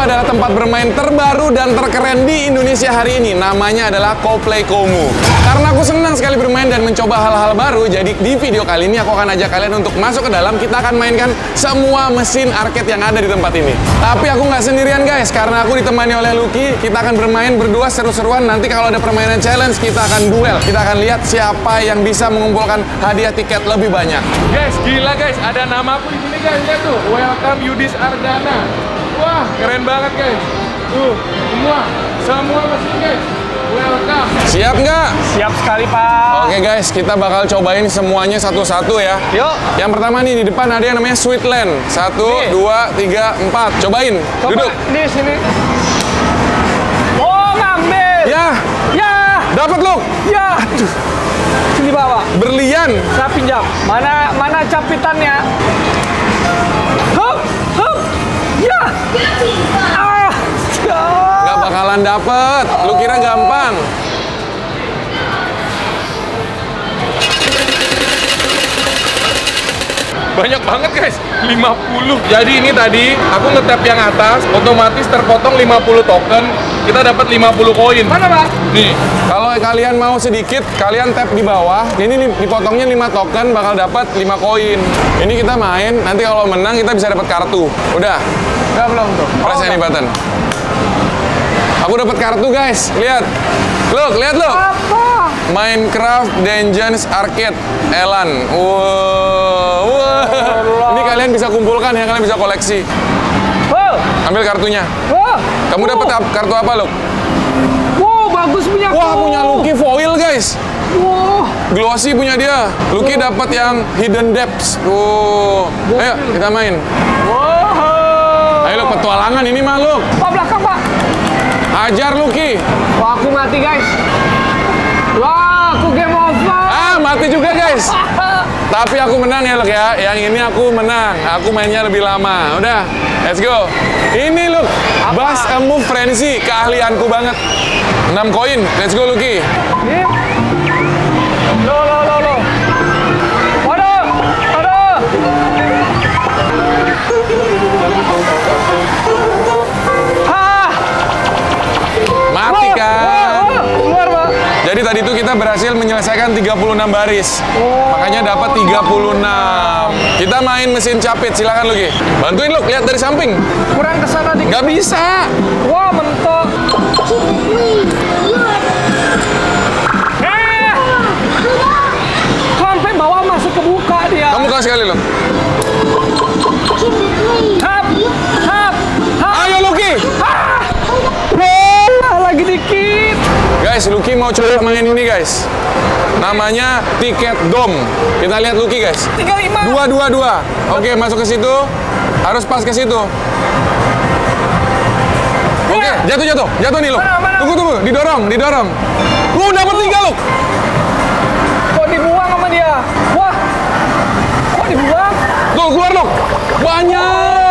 adalah tempat bermain terbaru dan terkeren di Indonesia hari ini. Namanya adalah Coplay Komu. Karena aku senang sekali bermain dan mencoba hal-hal baru, jadi di video kali ini aku akan ajak kalian untuk masuk ke dalam. Kita akan mainkan semua mesin arcade yang ada di tempat ini. Tapi aku nggak sendirian guys, karena aku ditemani oleh Lucky. Kita akan bermain berdua seru-seruan. Nanti kalau ada permainan challenge, kita akan duel. Kita akan lihat siapa yang bisa mengumpulkan hadiah tiket lebih banyak. Guys, gila guys, ada namaku di sini guys. Lihat tuh, welcome Yudis Ardana. Wah, keren banget guys. Tuh, semua mesin guys. Welcome. Siap nggak? Siap sekali, Pak. Oke guys, kita bakal cobain semuanya satu-satu ya. Yuk. Yang pertama nih, di depan ada yang namanya Sweetland. 1, 2, 3, 4. Cobain. Coba Duduk. di sini. Oh, ngambil. Ya. Ya. Dapat Luk. Ya. Aduh. Sini bawa. Berlian. Saya pinjam. Mana capitannya? Hup. Hup. Ya. Ah. Nggak bakalan dapet. Lu kira gampang? Banyak banget guys, 50. Jadi ini tadi aku nge-tap yang atas, otomatis terpotong 50 token. Kita dapat 50 koin. Mana, Pak? Nih, kalau kalian mau sedikit, kalian tap di bawah. Ini nih, dipotongnya 5 token, bakal dapat 5 koin. Ini kita main, nanti kalau menang kita bisa dapat kartu. Udah? Udah belum tuh? Press any button. Aku dapat kartu guys, lihat. Look, lihat loh. Apa? Minecraft Dungeons Arcade Elan. Wow. Ini kalian bisa kumpulkan ya, kalian bisa koleksi. Wow. Ambil kartunya. Wow. Kamu dapat kartu apa, Luk? Wow, bagus punya. Wah, punya Lucky foil, guys. Wow. Glossy punya dia. Lucky dapat yang Hidden Depths. Tuh. Ayo, kita main. Wow. Ayo, Luk, petualangan ini mah, Luk. Pak, belakang, Pak. Hajar, Lucky. Wah, aku mati, guys. Wah, aku game over. Ah, mati juga, guys. Tapi aku menang ya, Luk ya. Yang ini aku menang. Aku mainnya lebih lama. Udah, let's go. Ini, Luk. Bass a Move Frenzy. Keahlianku banget. 6 koin. Let's go, Lucky. Ini. Lo. Waduh. Mati kan? Keluar, Pak. Jadi tadi itu kita berhasil menyelesaikan 36 baris. Makanya dapat 36. Kita main mesin capit, silakan Lucky. Bantuin Luk, lihat dari samping. Kurang ke sana dikit. Nggak bisa. Wah, mentok. Sampai bawah masuk ke buka dia. Kamu kelas sekali Luk. Hap. Ayo Lucky. Lagi dikit. Guys, Lucky mau coba main ini guys. Namanya Tiket Dom. Kita lihat Lucky guys. 35. 2. Oke, masuk ke situ. Harus pas ke situ. Oke, jatuh nih Luk. Mana? Tunggu, didorong. Dapat 3 Luk. Kok dibuang sama dia? Wah. Kok dibuang? Tuh, keluar Luk. Banyak.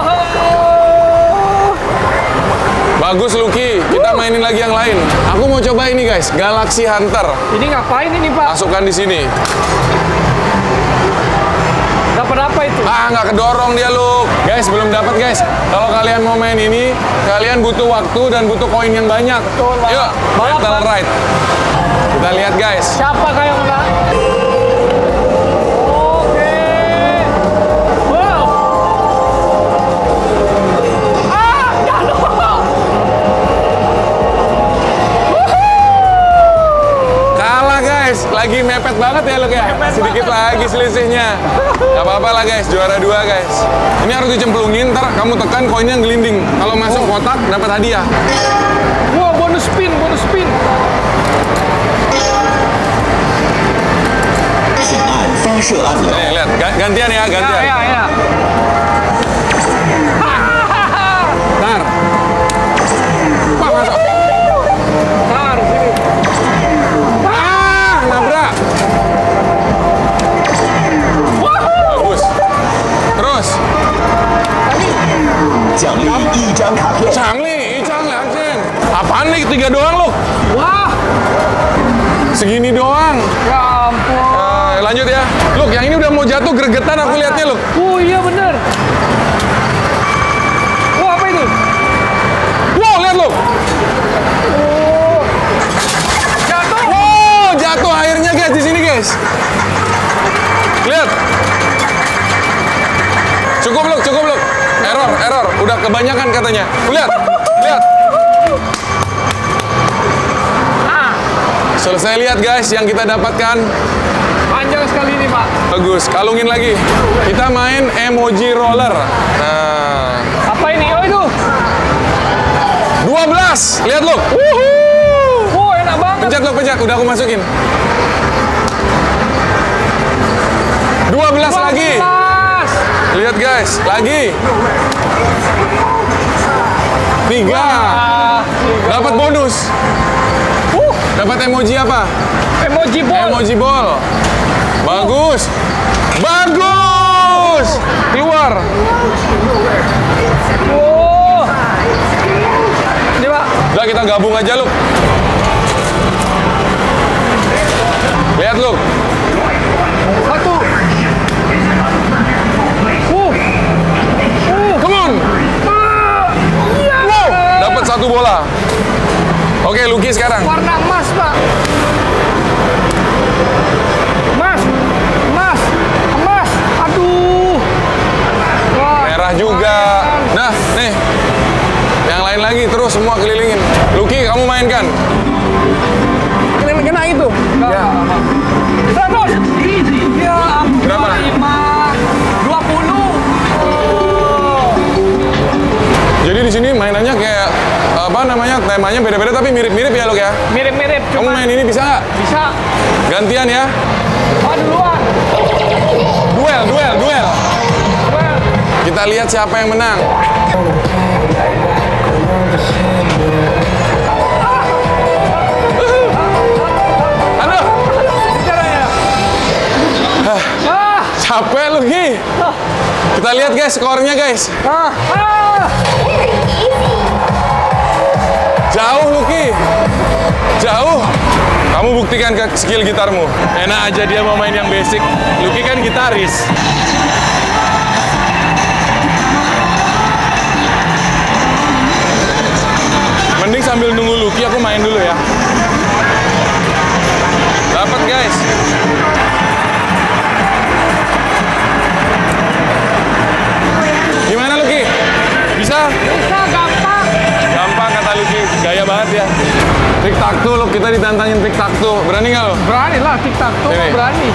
Bagus Lucky, kita mainin lagi yang lain. Aku mau coba ini guys, Galaxy Hunter. Ini ngapain ini, Pak? Masukkan di sini. Dapat apa itu? Ah, nggak kedorong dia Luk. Guys, belum dapat guys. Kalau kalian mau main ini, kalian butuh waktu dan butuh koin yang banyak. Betul, Pak. Yuk, Balap, Battle Pak. Ride. Kita lihat guys. Siapa kayak menang? Oke. Wow. Jatuh. Kalah guys, lagi mepet banget ya Luk ya. Sedikit lagi selisihnya. Gak apa-apa lah guys, juara 2 guys. Ini harus dicemplungin, ntar kamu tekan koinnya ngelinding. Kalau masuk kotak, dapat hadiah. Wow, bonus spin. Nih, lihat, gantian ya, gantian. Ya. Ntar. Wah, masuk. Taruh sini. Nabrak. Bagus. Terus. Cangli, Icang, Lancen. Apaan nih, 3 doang Luk? Wah. Segini doang. Ya ampun. Lanjut ya. Luk, yang ini udah mau jatuh gregetan aku lihatnya Luk. Oh iya bener. Wah, apa ini? udah kebanyakan katanya. Lihat, lihat. Selesai lihat guys yang kita dapatkan. Panjang sekali ini, Pak. Bagus, kalungin lagi. Kita main emoji roller. Nah, Apa ini? Oh, itu. 12. Lihat lu. Oh, enak banget. Pencet lu, pencet. Udah aku masukin. 12 lagi. Lihat guys, lagi. 3. Dapat bonus. Dapat emoji apa? Emoji ball. Emoji ball. Bagus. Bagus. Keluar. Oh. Ini, Pak. Udah kita gabung aja lu. Lihat lu. 1. Come on. Wow. Dapat 1 bola. Oke, Lucky sekarang. Warna emas, Pak. Emas. Emas. Emas. Aduh. Wah. Merah juga. Nah, nih. Yang lain lagi terus semua kelilingin. Lucky, kamu mainkan. Kena itu. Ya. 100. Ya ampun. Berapa? 20. Jadi di sini mainannya kayak apa namanya, temanya beda-beda tapi mirip-mirip ya, Luk ya. Mirip-mirip. Kamu main ini bisa nggak? Bisa. Gantian ya. Duluan. Duel, duel, duel. Kita lihat siapa yang menang. Aduh. Capek lu, Gi. Kita lihat guys skornya guys. Jauh, Lucky. Jauh. Kamu buktikan ke skill gitarmu. Enak aja dia mau main yang basic. Lucky kan gitaris. Mending sambil nunggu Lucky, aku main dulu ya. Dapat guys. Gimana Lucky? Bisa? Bisa, gampang. Gampang kata Lucky, gaya banget ya. Trik taktu lo, kita ditantangin trik taktu. Berani nggak lo? Berani lah, tik-tak tuh Ini. berani.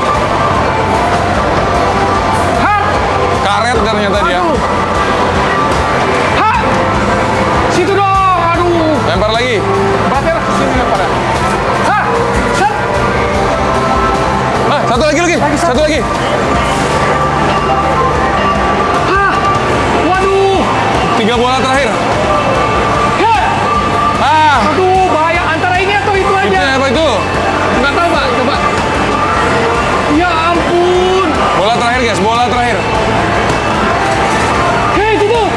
Hat. Karet ternyata dia. Aduh. Hat. Situ dong, aduh. Lempar lagi. Berarti lah, sini lempar ya. Hat. Set. Ah, satu lagi Lucky. Satu lagi. Ah. Waduh. 3 bola terakhir. Hat. Ah, Aduh, bahaya. Antara ini atau itu itu aja. apa itu? Nggak tahu, Pak. Coba. Ya ampun. Bola terakhir guys, bola terakhir. Hei, itu tuh.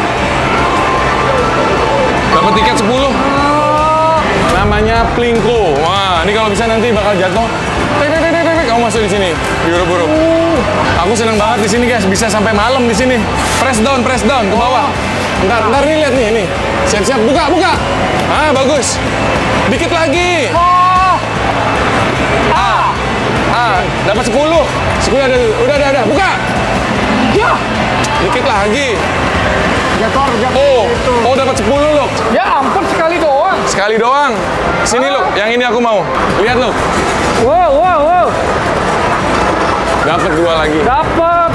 Dapat tiket 10. Namanya Plinko. Wah, ini kalau bisa nanti bakal jatuh. Tek, tek, tek, tek, tek. Kamu masuk di sini. Diuruk-uruk. Aku seneng banget di sini guys, bisa sampai malam di sini. Press down ke bawah. Ntar nih lihat nih, ini. Siap-siap, buka, buka. Ah, bagus. Dikit lagi. Dapat 10. 10 ada, udah, buka. Ya. Dikit lagi. Jatuh. Oh, dapat 10 loh. Ya ampun, sekali doang. Sekali doang. Sini loh, yang ini aku mau. Lihat loh. Wow. Dapat 2 lagi. Dapat.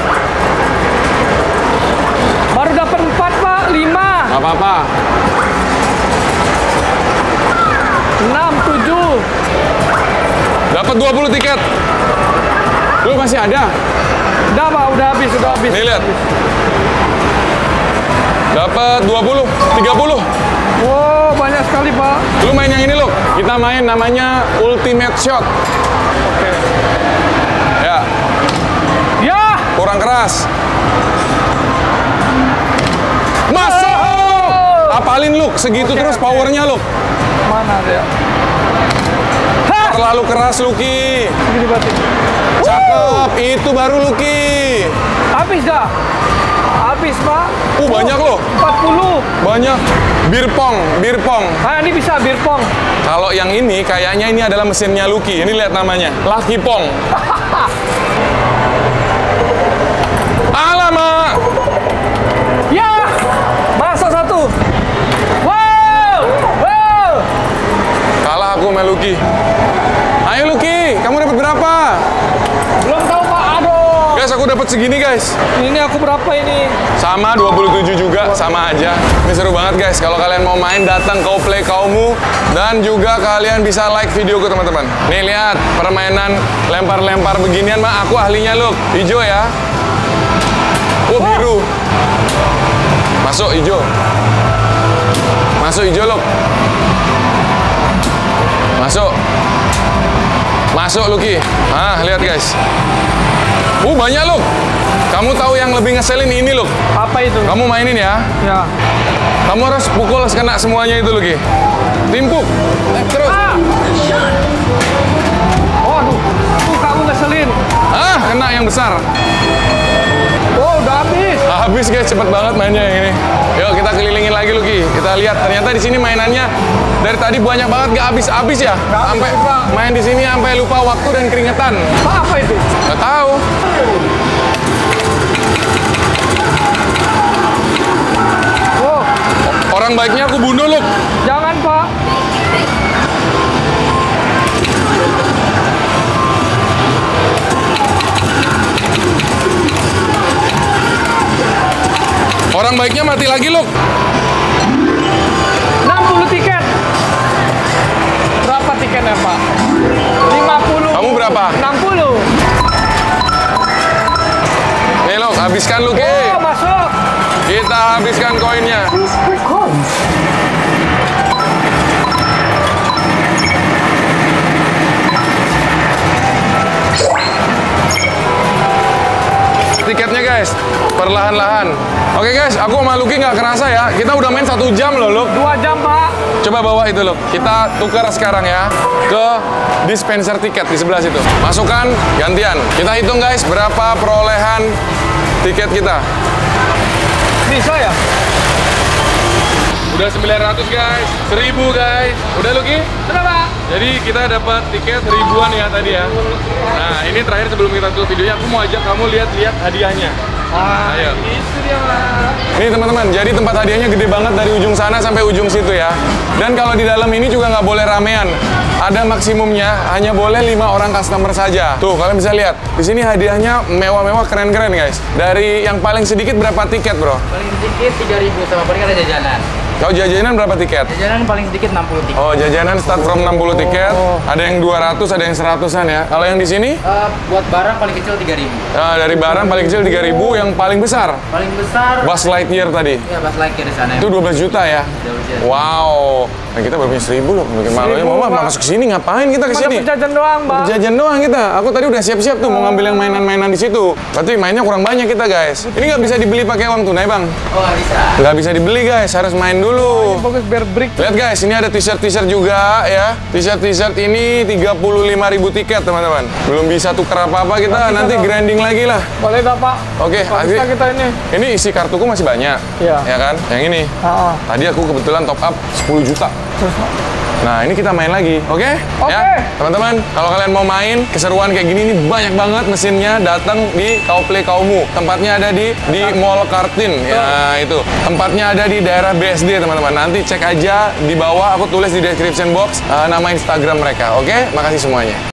Baru dapat 4, Pak. 5. Gak apa-apa. 6, 7. Dapat 20 tiket. Lu masih ada? Udah, Pak. Udah habis. Nih lihat. Dapat 20, 30. Wow, banyak sekali, Pak. Lu main yang ini loh. Kita main namanya Ultimate Shot. Oke. Ya, Ya. kurang keras. Masuk! Apalin lu, segitu Oke, terus oke. powernya lu. Mana dia? Terlalu keras Lucky. Segini berarti. Cakep, itu baru Lucky. Habis dah. Habis, Pak. Banyak loh. 40. Banyak. Bir pong. Ah, ini bisa bir pong. Kalau yang ini kayaknya ini adalah mesinnya Lucky. Ini lihat namanya, Lucky Pong. Alamak. Ya. dapat segini guys. Ini aku berapa ini? Sama 27 juga, sama aja. Ini seru banget guys. Kalau kalian mau main, datang ke Play Kaumu. Dan juga kalian bisa like videoku teman-teman. Nih lihat, permainan lempar-lempar beginian mah aku ahlinya loh. Hijau ya. Oh biru. Masuk hijau. Masuk hijau loh. Masuk. Masuk Lucky. Ah, lihat guys. Banyak loh. Kamu tahu yang lebih ngeselin ini loh. Apa itu? Kamu mainin ya. Ya. Kamu harus pukul kena semuanya itu Lucky. Timpuk. Terus. Oh, aduh. Kamu ngeselin. Kena yang besar. Oh, udah habis. Habis guys, cepet banget mainnya yang ini. Yuk kita kelilingin lagi Lucky. Kita lihat ternyata di sini mainannya dari tadi banyak banget gak habis-habis ya. Sampai main di sini sampai lupa waktu dan keringetan. Apa itu? Gak tahu. Oh, Orang baiknya aku bunuh loh. jangan Pak. Orang baiknya mati lagi loh. 60 tiket. Berapa tiketnya Pak? 50. Kamu berapa? 60. Nih loh, habiskan Lucky. Oh, masuk. Kita habiskan koinnya. Tiketnya guys, perlahan-lahan. Oke guys, aku sama Lucky nggak kerasa ya. Kita udah main 1 jam loh, Luk. 2 jam Pak. Coba bawa itu loh. Kita tukar sekarang ya ke dispenser tiket di sebelah situ. Masukkan, gantian. Kita hitung guys, berapa perolehan tiket kita. Bisa ya? Udah 900 guys, 1000 guys. Udah Lucky? Sudah Pak. Jadi kita dapat tiket ribuan ya tadi ya. Nah ini terakhir sebelum kita tutup videonya, aku mau ajak kamu lihat-lihat hadiahnya. Ayo. Itu dia Pak. Ini teman-teman, jadi tempat hadiahnya gede banget dari ujung sana sampai ujung situ ya. Dan kalau di dalam ini juga nggak boleh ramean. Ada maksimumnya, hanya boleh 5 orang customer saja. Tuh, kalian bisa lihat. Di sini hadiahnya mewah-mewah, keren-keren guys. Dari yang paling sedikit berapa tiket bro? Paling sedikit 3.000 sama paling ada jajanan. Kalau jajanan berapa tiket? Jajanan paling sedikit 60 tiket. Oh, jajanan start from 60 tiket. Ada yang 200, ada yang 100-an ya. Kalau yang di sini? Buat barang paling kecil 3.000. Dari barang paling kecil 3.000, yang paling besar? Paling besar Buzz Lightyear tadi. ya Buzz Lightyear di sana. Itu 12 juta ya? Wow. Nah, kita baru punya 1.000 loh. Bikin malu ya. 1.000, Mama Pak. masuk ke sini ngapain kita ke Cuma sini? dapat jajan doang, Bang. Jajan doang kita. Aku tadi udah siap-siap tuh mau ngambil yang mainan-mainan di situ. Berarti mainnya kurang banyak kita, guys. Ini nggak bisa dibeli pakai uang tunai, Bang. Oh, nggak bisa. Nggak bisa dibeli, guys. Harus main dulu. Bagus biar break. Lihat, guys. Ini ada t-shirt juga ya. T-shirt ini 35.000 tiket, teman-teman. Belum bisa tuker apa-apa kita. Nanti grinding lagi lah. Boleh dah, Pak. Oke, Nggak bisa kita ini. Ini isi kartuku masih banyak. Iya. Ya kan? Yang ini. Tadi aku kebetulan top up 10 juta. Nah, ini kita main lagi, oke? Oke. Ya, teman-teman, kalau kalian mau main keseruan kayak gini, ini banyak banget mesinnya. Datang di Play Kaumu. Tempatnya ada di Mall Kartin. Ya, itu. Tempatnya ada di daerah BSD, teman-teman. Nanti cek aja di bawah, aku tulis di description box nama Instagram mereka, oke? Makasih semuanya.